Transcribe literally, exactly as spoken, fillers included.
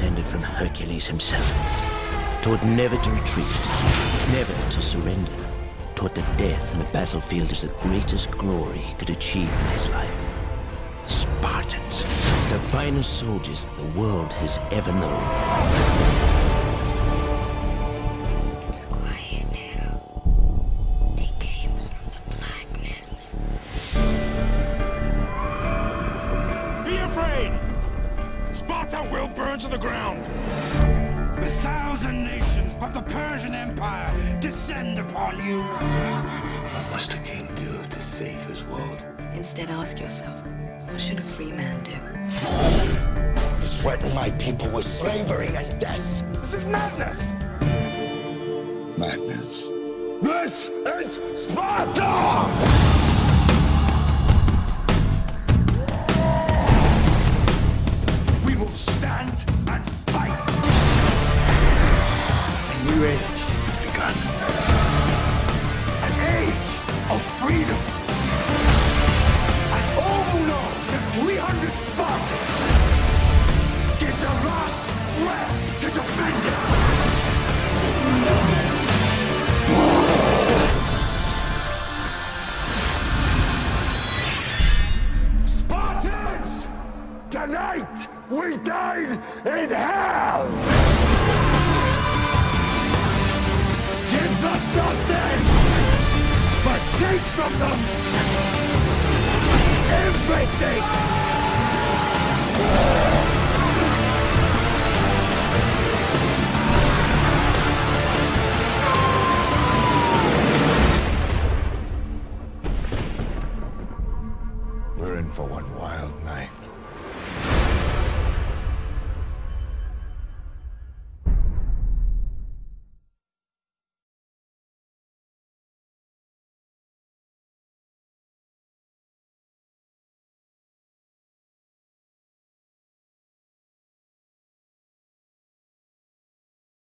descended from Hercules himself. Taught never to retreat, never to surrender. Taught that death in the battlefield is the greatest glory he could achieve in his life. Spartans, the finest soldiers the world has ever known. It's quiet now. They came from the blackness. Be afraid! Sparta will burn to the ground! The thousand nations of the Persian Empire descend upon you! What must a king do to save his world? Instead, ask yourself, what should a free man do? Threaten my people with slavery and death. This is madness! Madness. This is Sparta! We will stand and fight! A new age has begun. An age of freedom. And all who know that three hundred Spartans give their last breath to defend it. Spartans! Tonight we dine in hell! Give them nothing, but take from them everything!